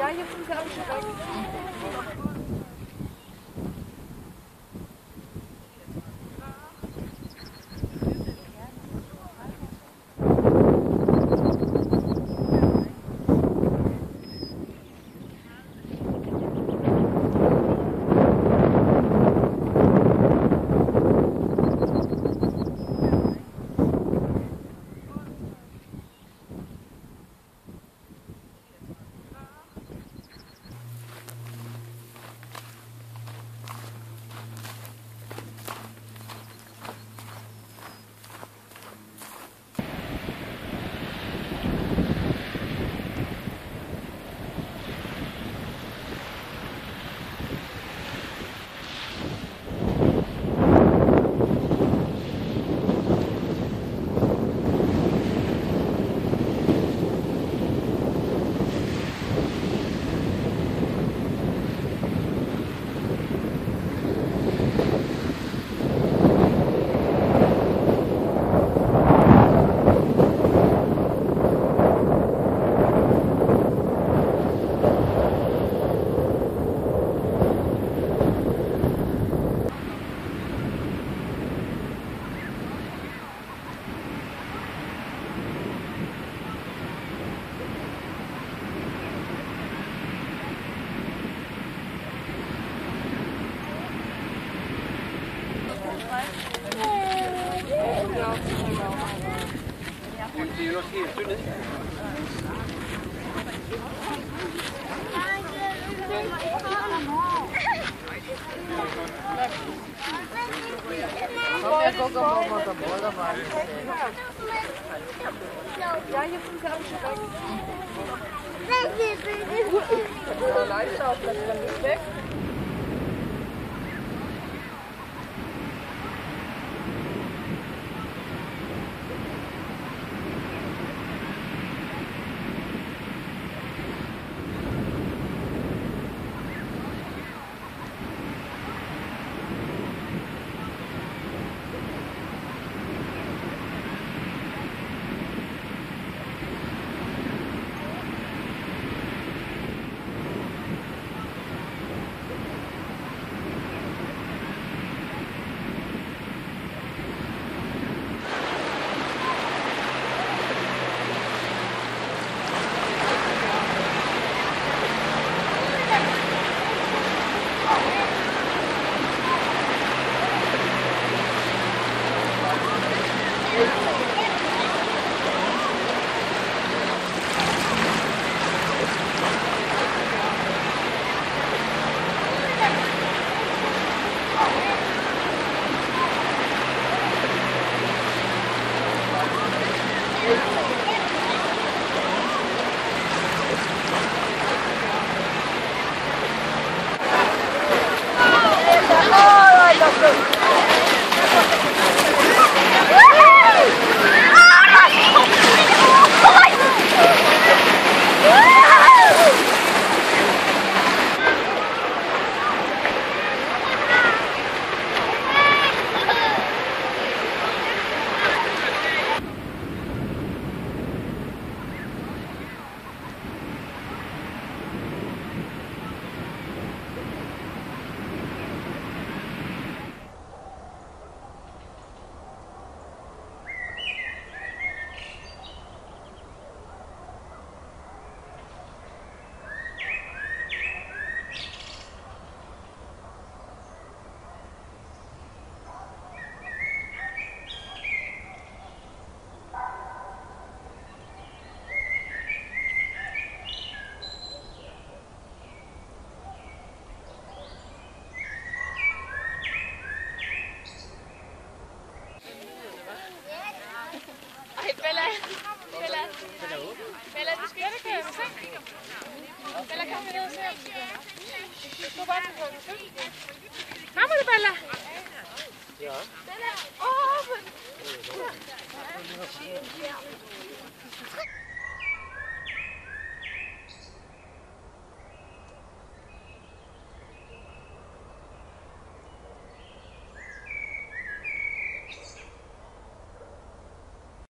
Ja, hier sind sie alle schon weg. Det er jo også helt dødt ned. Ja, hier sind sie alle schon weg. Der Live-Schauplatz dann nicht weg. Bella, du skal ikke køre med ting. Bella, kom med ned og se. Du går bare til klokken 7. Kommer du, Bella? Ja. Bella, åh!